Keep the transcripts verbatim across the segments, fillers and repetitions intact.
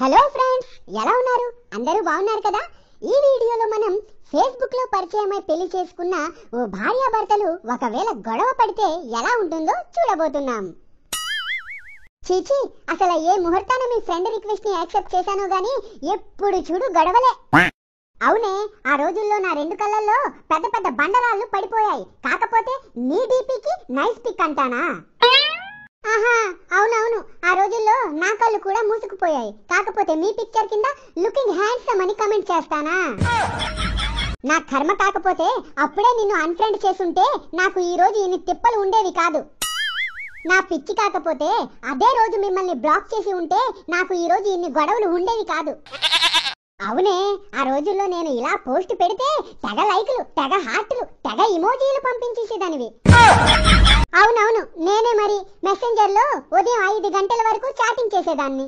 Hello friends, ఎలా ఉన్నారు? అందరూ బాగున్నారు కదా? ఈ వీడియోలో మనం ఫేస్బుక్ లో పరిచయమై పెళ్లి చేసుకున్న ఓ భార్యాభర్తలు ఒకవేళ గొడవ పడితే ఎలా ఉంటుందో చూడబోతున్నాం. చీచి, అసలు ఏ ముహూర్తాన మీ ఫ్రెండ్ రిక్వెస్ట్ ని యాక్సెప్ట్ చేశానో గానీ ఎప్పుడు చూడు గొడవలే. అవునే, ఆ రోజుల్లో నా రెండు కళ్ళల్లో పెద్ద పెద్ద బండరాళ్ళు పడిపోయాయి. కాకపోతే నీ డీపీకి నైస్ పిక్ అంటానా? ఆహా, అవునవును, ఆ రోజుల్లో నా కళ్ళు కూడా మూసుకుపోయాయి. కాకపోతే మీ పిక్చర్ కింద లుకింగ్ హ్యాండ్సమ్ అని కమెంట్ చేస్తానా? నా కర్మ కాకపోతే అప్పుడే నిన్ను అన్ఫ్రెండ్ చేసుంటే నాకు ఈ రోజు ఇన్ని తిప్పలు ఉండేవి కాదు. నా పిచ్చి కాకపోతే అదే రోజు మిమ్మల్ని బ్లాక్ చేసి ఉంటే నాకు ఈ రోజు ఇన్ని గొడవలు ఉండేవి కాదు. అవునే, ఆ రోజుల్లో నేను ఇలా పోస్ట్ పెడితే తెగ లైకులు, తెగ హార్టులు, తెగ ఇమోజీలు పంపించేసేదానివి. అవునవును, నేనే మరి మెసెంజర్ లో ఉదయం ఐదు గంటల వరకు చాటింగ్ చేసేదాన్ని.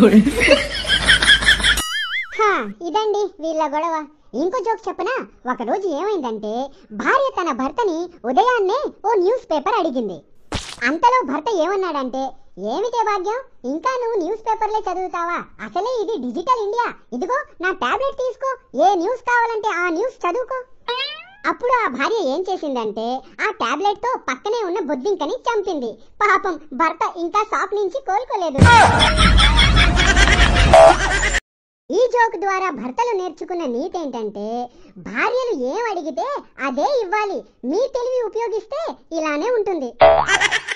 ఇదండి వీళ్ళ గొడవ. ఇంకో జోక్ చెప్పనా? ఒక రోజు ఏమైందంటే, భార్య తన భర్తని ఉదయాన్నే ఓ న్యూస్ పేపర్ అడిగింది. అంతలో భర్త ఏమన్నాడంటే, ఏమిటే భాగ్యం, ఇంకా నువ్వు న్యూస్ పేపర్లే చదువుతావా? అసలే ఇది డిజిటల్ ఇండియా. ఇదిగో నా టాబ్లెట్ తీసుకో, ఏ న్యూస్ కావాలంటే ఆ న్యూస్ చదువుకో. అప్పుడు ఆ భార్య ఏం చేసిందంటే, ఆ టాబ్లెట్ తో పక్కనే ఉన్న బొద్దింకని చంపింది. పాపం భర్త ఇంకా షాక్ నుంచి కోలుకోలేదు. ఈ జోక్ ద్వారా భర్తలు నేర్చుకున్న నీతి ఏంటంటే, భార్యలు ఏం అడిగితే అదే ఇవ్వాలి. మీ తెలివి ఉపయోగిస్తే ఇలానే ఉంటుంది.